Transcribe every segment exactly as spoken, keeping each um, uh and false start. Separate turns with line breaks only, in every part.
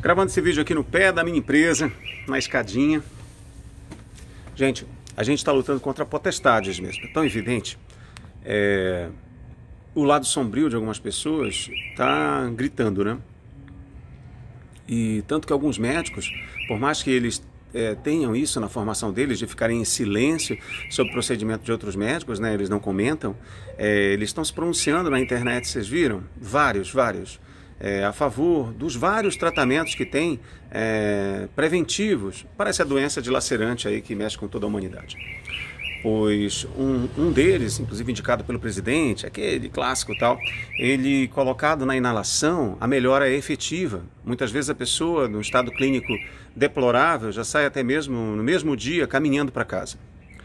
Gravando esse vídeo aqui no pé da minha empresa, na escadinha. Gente, a gente está lutando contra potestades mesmo. É tão evidente. É... O lado sombrio de algumas pessoas está gritando, né? E tanto que alguns médicos, por mais que eles é, tenham isso na formação deles, de ficarem em silêncio sobre o procedimento de outros médicos, né? Eles não comentam, é, eles estão se pronunciando na internet, vocês viram? Vários, vários. É, a favor dos vários tratamentos que tem é, preventivos para essa doença dilacerante aí que mexe com toda a humanidade. Pois um, um deles, inclusive indicado pelo presidente, aquele clássico tal, ele colocado na inalação, a melhora é efetiva. Muitas vezes a pessoa, num estado clínico deplorável, já sai até mesmo no mesmo dia caminhando para casa.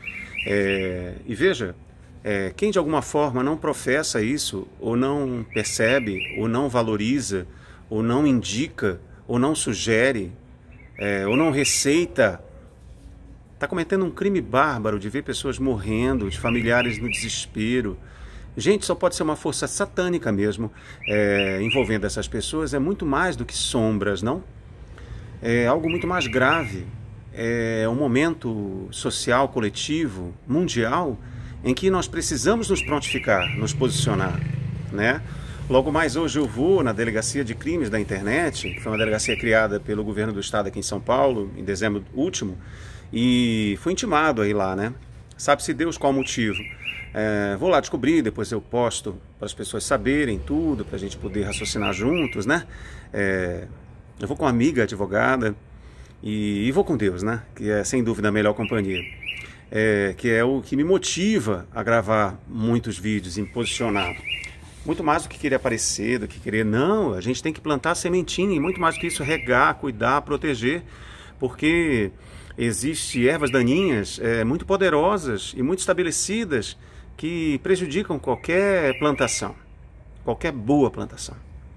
É, e veja, É, quem de alguma forma não professa isso, ou não percebe, ou não valoriza, ou não indica, ou não sugere, é, ou não receita, está cometendo um crime bárbaro de ver pessoas morrendo, de familiares no desespero. Gente, só pode ser uma força satânica mesmo é, envolvendo essas pessoas, é muito mais do que sombras, não? É algo muito mais grave, é um momento social, coletivo, mundial, em que nós precisamos nos prontificar, nos posicionar, né? Logo mais hoje eu vou na Delegacia de Crimes da Internet, que foi uma delegacia criada pelo governo do estado aqui em São Paulo, em dezembro último, e fui intimado aí lá, né? Sabe-se Deus qual motivo. É, vou lá descobrir, depois eu posto para as pessoas saberem tudo, para a gente poder raciocinar juntos, né? É, eu vou com uma amiga advogada e, e vou com Deus, né? Que é sem dúvida a melhor companhia. É, que é o que me motiva a gravar muitos vídeos, em posicionar. Muito mais do que querer aparecer, do que querer... Não, a gente tem que plantar a sementinha, e muito mais do que isso, regar, cuidar, proteger, porque existem ervas daninhas é, muito poderosas e muito estabelecidas que prejudicam qualquer plantação, qualquer boa plantação.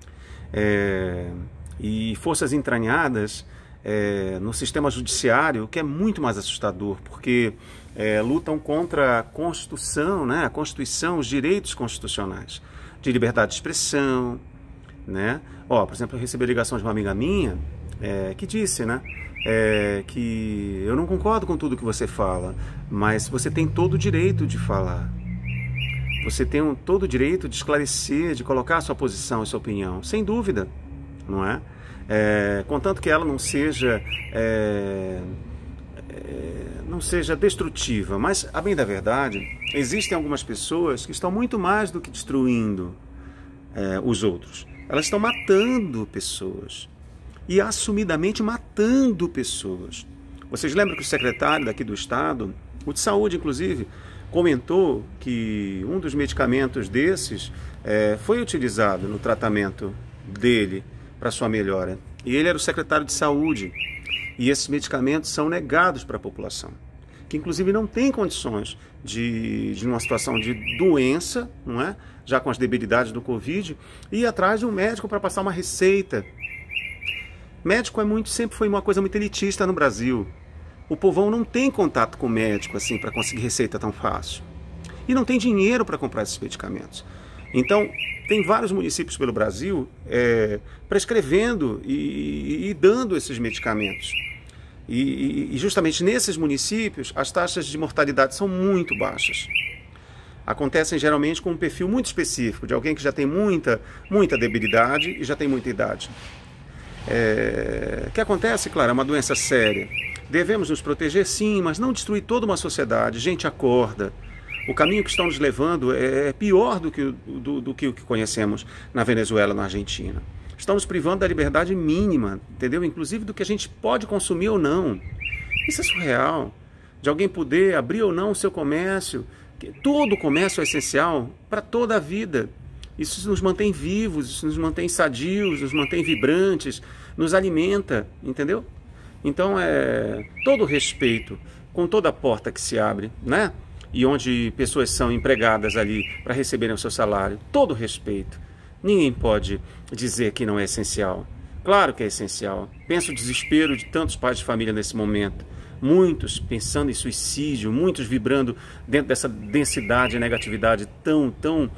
É, e forças entranhadas É, no sistema judiciário, o que é muito mais assustador, porque é, lutam contra a Constituição, né, a Constituição, os direitos constitucionais, de liberdade de expressão, né? Ó, por exemplo, eu recebi a ligação de uma amiga minha é, que disse, né, é, que eu não concordo com tudo que você fala, mas você tem todo o direito de falar. Você tem um, todo o direito de esclarecer, de colocar a sua posição e sua opinião, sem dúvida, não é? É, contanto que ela não seja, é, é, não seja destrutiva. Mas, a bem da verdade, existem algumas pessoas que estão muito mais do que destruindo é, os outros. Elas estão matando pessoas. E assumidamente matando pessoas. Vocês lembram que o secretário daqui do estado, o de saúde inclusive, comentou que um dos medicamentos desses é, foi utilizado no tratamento dele para sua melhora. E ele era o secretário de saúde. E esses medicamentos são negados para a população, que inclusive não tem condições de, de numa situação de doença, não é? Já com as debilidades do Covid, ir atrás de um médico para passar uma receita. Médico é muito, sempre foi uma coisa muito elitista no Brasil. O povão não tem contato com o médico assim para conseguir receita tão fácil. E não tem dinheiro para comprar esses medicamentos. Então, tem vários municípios pelo Brasil é, prescrevendo e, e, e dando esses medicamentos. E, e justamente nesses municípios, as taxas de mortalidade são muito baixas. Acontecem geralmente com um perfil muito específico, de alguém que já tem muita, muita debilidade e já tem muita idade. É, o que acontece, claro, é uma doença séria. Devemos nos proteger, sim, mas não destruir toda uma sociedade. Gente, acorda. O caminho que estão nos levando é pior do que, do, do que o que conhecemos na Venezuela, na Argentina. Estão nos privando da liberdade mínima, entendeu? Inclusive do que a gente pode consumir ou não. Isso é surreal. De alguém poder abrir ou não o seu comércio. Todo o comércio é essencial para toda a vida. Isso nos mantém vivos, isso nos mantém sadios, nos mantém vibrantes, nos alimenta, entendeu? Então, é todo respeito, com toda a porta que se abre, né? E onde pessoas são empregadas ali para receberem o seu salário, todo respeito. Ninguém pode dizer que não é essencial. Claro que é essencial. Pensa o desespero de tantos pais de família nesse momento. Muitos pensando em suicídio, muitos vibrando dentro dessa densidade e negatividade tão, tão,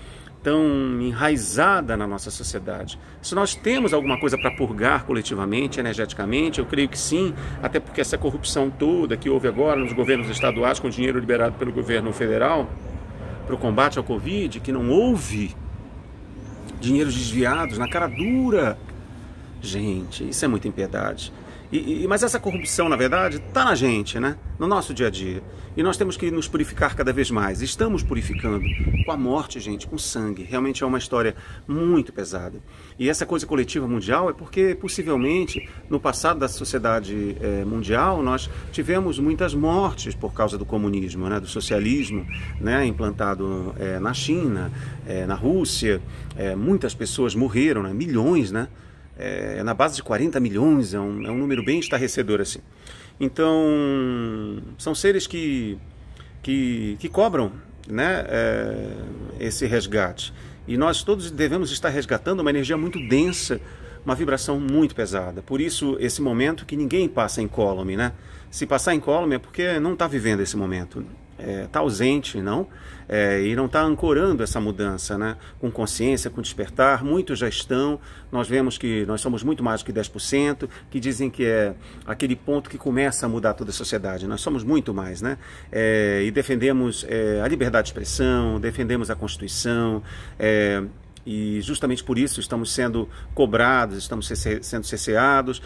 tão enraizada na nossa sociedade. Se nós temos alguma coisa para purgar coletivamente, energeticamente, eu creio que sim, até porque essa corrupção toda que houve agora nos governos estaduais com dinheiro liberado pelo governo federal para o combate ao Covid, que não houve dinheiros desviados na cara dura. Gente, isso é muita impiedade. E, e, mas essa corrupção, na verdade, está na gente, né? No nosso dia a dia. E nós temos que nos purificar cada vez mais. Estamos purificando com a morte, gente, com sangue. Realmente é uma história muito pesada. E essa coisa coletiva mundial é porque, possivelmente, no passado da sociedade é, mundial, nós tivemos muitas mortes por causa do comunismo, né? Do socialismo, né? Implantado é, na China, é, na Rússia. É, muitas pessoas morreram, né? Milhões, né? É, na base de quarenta milhões, é um, é um número bem estarrecedor assim. Então, são seres que, que, que cobram, né, é, esse resgate. E nós todos devemos estar resgatando uma energia muito densa, uma vibração muito pesada. Por isso, esse momento que ninguém passa incólume, né? Se passar incólume é porque não está vivendo esse momento. Está é, ausente, não? É, e não está ancorando essa mudança, né? Com consciência, com despertar. Muitos já estão. Nós vemos que nós somos muito mais do que dez por cento, que dizem que é aquele ponto que começa a mudar toda a sociedade. Nós somos muito mais, né? É, e defendemos é, a liberdade de expressão, defendemos a Constituição, é, e justamente por isso estamos sendo cobrados, estamos sendo cerceados,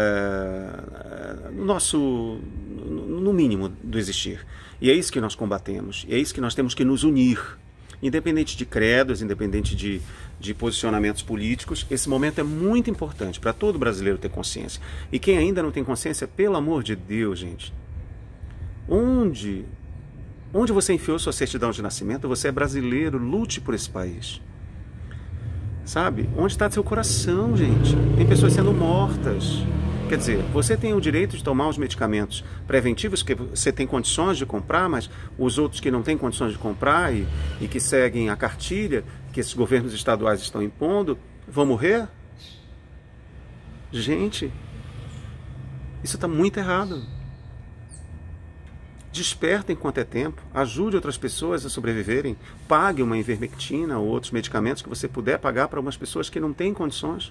é, no nosso, no mínimo do existir. E é isso que nós combatemos, e é isso que nós temos que nos unir, independente de credos, independente de, de posicionamentos políticos. Esse momento é muito importante para todo brasileiro ter consciência. E quem ainda não tem consciência, pelo amor de Deus, gente, onde, onde você enfiou sua certidão de nascimento, você é brasileiro, lute por esse país. Sabe? Onde está seu coração, gente? Tem pessoas sendo mortas. Quer dizer, você tem o direito de tomar os medicamentos preventivos que você tem condições de comprar, mas os outros que não têm condições de comprar e, e que seguem a cartilha que esses governos estaduais estão impondo, vão morrer? Gente, isso está muito errado. Desperta enquanto é tempo, ajude outras pessoas a sobreviverem, pague uma ivermectina ou outros medicamentos que você puder pagar para algumas pessoas que não têm condições.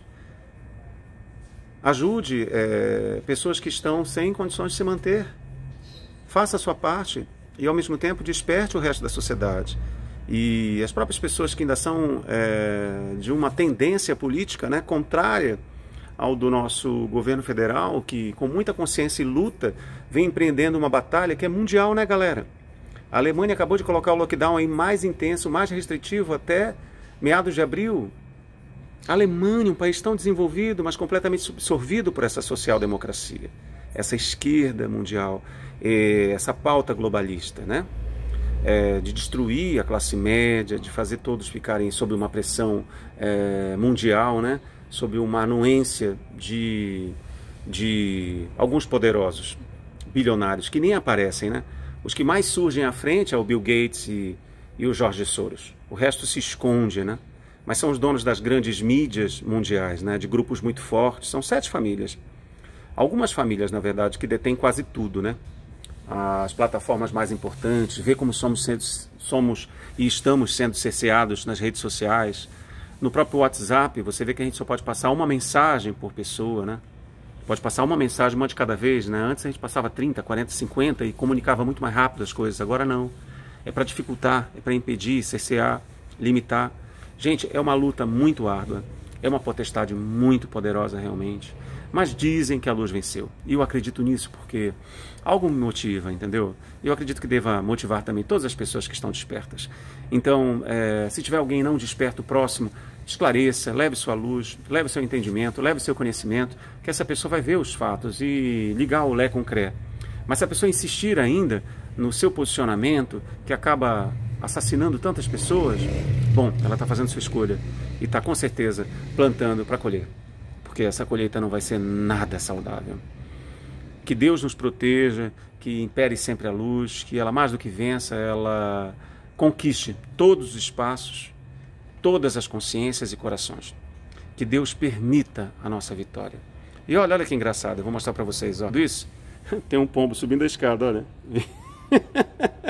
Ajude é, pessoas que estão sem condições de se manter. Faça a sua parte e, ao mesmo tempo, desperte o resto da sociedade. E as próprias pessoas que ainda são é, de uma tendência política, né, contrária ao do nosso governo federal, que com muita consciência e luta vem empreendendo uma batalha que é mundial, né, galera? A Alemanha acabou de colocar o lockdown aí mais intenso, mais restritivo até meados de abril. A Alemanha, um país tão desenvolvido, mas completamente absorvido por essa social-democracia, essa esquerda mundial, essa pauta globalista, né? É, de destruir a classe média, de fazer todos ficarem sob uma pressão é, mundial, né? Sob uma anuência de, de alguns poderosos, bilionários, que nem aparecem, né? Os que mais surgem à frente é o Bill Gates e, e o George Soros. O resto se esconde, né? Mas são os donos das grandes mídias mundiais, né? De grupos muito fortes. São sete famílias. Algumas famílias, na verdade, que detêm quase tudo, né? As plataformas mais importantes, ver como somos, sendo, somos e estamos sendo cerceados nas redes sociais. No próprio WhatsApp, você vê que a gente só pode passar uma mensagem por pessoa, né? Pode passar uma mensagem, uma de cada vez, né? Antes a gente passava trinta, quarenta, cinquenta e comunicava muito mais rápido as coisas. Agora não. É para dificultar, é para impedir, cercear, limitar. Gente, é uma luta muito árdua, é uma potestade muito poderosa realmente, mas dizem que a luz venceu. E eu acredito nisso porque algo me motiva, entendeu? Eu acredito que deva motivar também todas as pessoas que estão despertas. Então, é, se tiver alguém não desperto próximo, esclareça, leve sua luz, leve seu entendimento, leve seu conhecimento, que essa pessoa vai ver os fatos e ligar o Lé com o Cré. Mas se a pessoa insistir ainda no seu posicionamento, que acaba assassinando tantas pessoas, bom, ela está fazendo sua escolha e está com certeza plantando para colher, porque essa colheita não vai ser nada saudável. Que Deus nos proteja, que impere sempre a luz, que ela mais do que vença, ela conquiste todos os espaços, todas as consciências e corações. Que Deus permita a nossa vitória. E olha, olha que engraçado, eu vou mostrar para vocês, ó. Isso, tem um pombo subindo a escada, olha.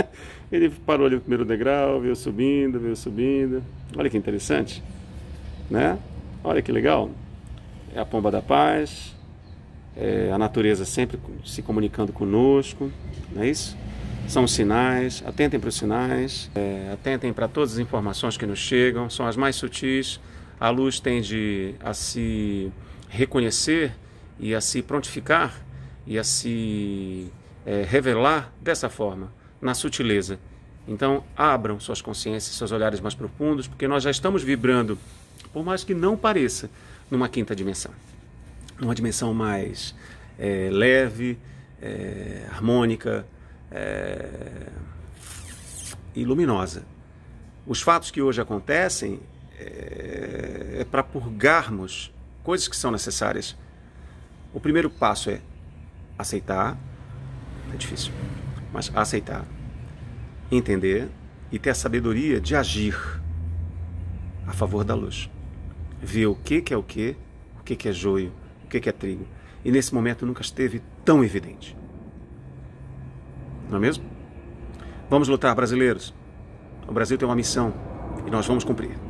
Ele parou ali no primeiro degrau, veio subindo, veio subindo. Olha que interessante, né? Olha que legal. É a pomba da paz, é a natureza sempre se comunicando conosco, não é isso? São os sinais, atentem para os sinais, é, atentem para todas as informações que nos chegam, são as mais sutis. A luz tende a se reconhecer e a se prontificar e a se é, revelar dessa forma, na sutileza. Então, abram suas consciências, seus olhares mais profundos, porque nós já estamos vibrando, por mais que não pareça, numa quinta dimensão. Numa dimensão mais é, leve, é, harmônica é, e luminosa. Os fatos que hoje acontecem é, é para purgarmos coisas que são necessárias. O primeiro passo é aceitar, é difícil, mas aceitar, entender e ter a sabedoria de agir a favor da luz. Ver o que que é o que, o que que é joio, o que que é trigo. E nesse momento nunca esteve tão evidente. Não é mesmo? Vamos lutar, brasileiros. O Brasil tem uma missão e nós vamos cumprir.